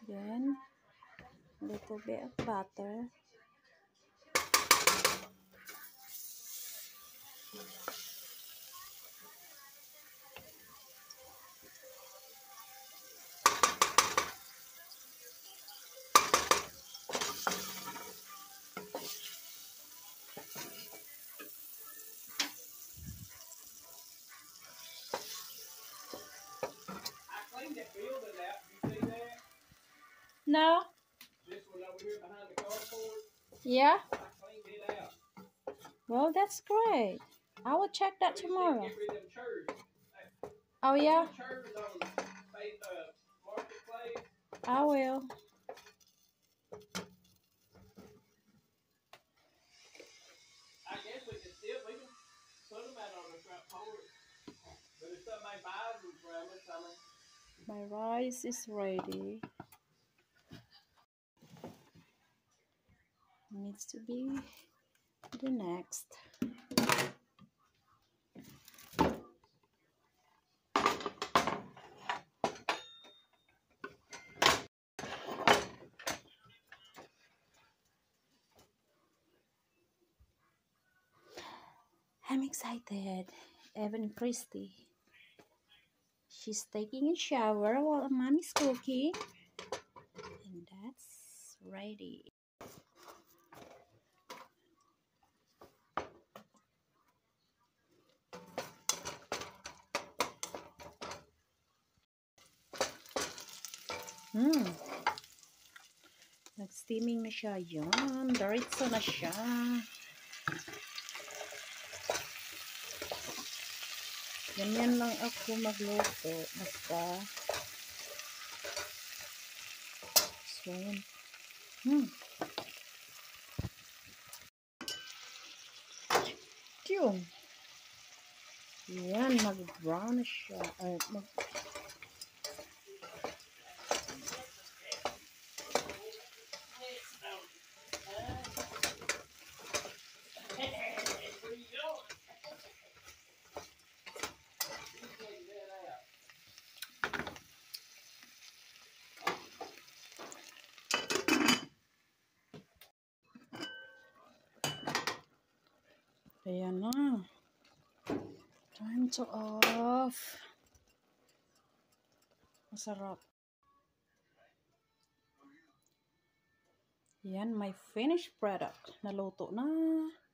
Then, a little bit of butter. No. This one over here behind the carport. Yeah. I cleaned it out. Well, that's great. I will check that tomorrow. Get rid of them chairs. Oh yeah. Chairs on Marketplace. I will. I guess we can put them out on the front porch. But if somebody buys them from us, My rice is ready. Needs to be the next. I'm excited. Even Christy. She's taking a shower while mommy's cooking. And that's ready. Nag-steaming na siya. Yan. Diretso na siya. Ganyan lang ako magluto. Basta. So, Yung. Yan. Mag-brown na siya. Ayan na. Time to off. Masarap. Yan, my finished product. Naluto na.